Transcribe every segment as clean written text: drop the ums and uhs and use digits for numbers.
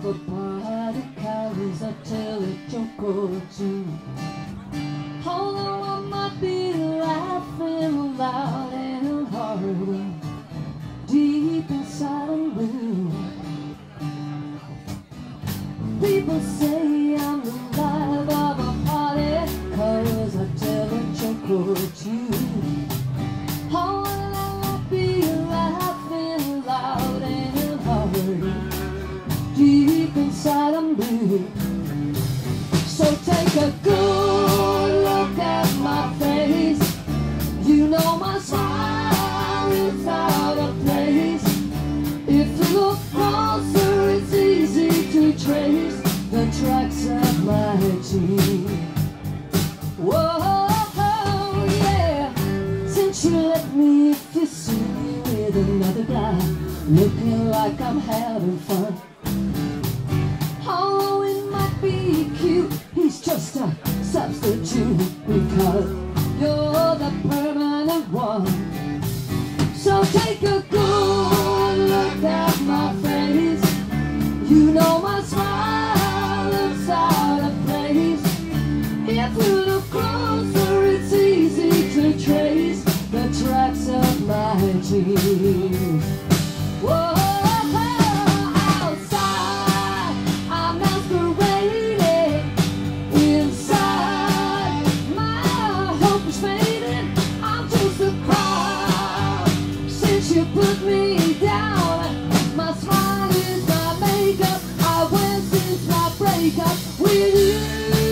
of a party carries a telechoke too. Although I might be laughing loud and hard, deep inside I'm blue. People say I'm the life of a party, cause I tell a joke or two. Oh, and I won't be laughing loud and hard, deep inside I'm blue. So take a good look at my face. You know my smile is out of place. If you look closer, it's easy to trace the tracks of my jeans. Whoa, yeah. Since you left me, if you see me with another guy, looking like I'm having fun, although it might be cute, he's just a substitute, because you're the permanent one. So take a good look at my face. You know my smile looks out of place. If you look closer, it's easy to trace the tracks of my jeans. Whoa, outside I'm masquerading, inside my hope is fading. I'm just a crowd since you put me down. My smile is my makeup. I went since my breakup with you.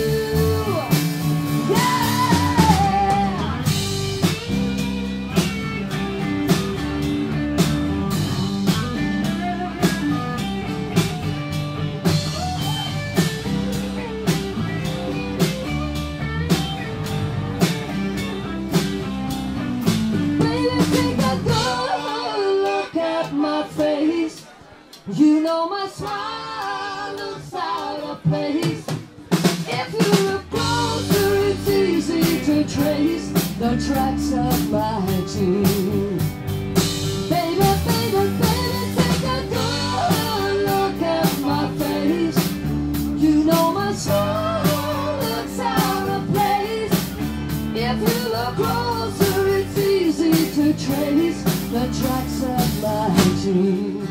You know my smile looks out of place. If you look closer, it's easy to trace the tracks of my jeans. Baby, baby, baby, take a good look at my face. You know my smile looks out of place. If you look closer, it's easy to trace the tracks of my jeans.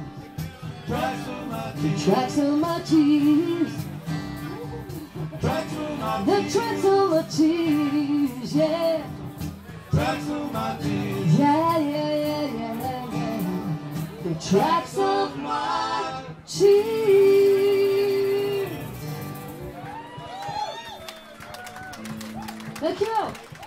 The tracks of my jeans. The tracks of my jeans, yeah. Tracks of my jeans. Yeah, yeah, yeah, yeah, yeah. The tracks of my jeans. Thank you.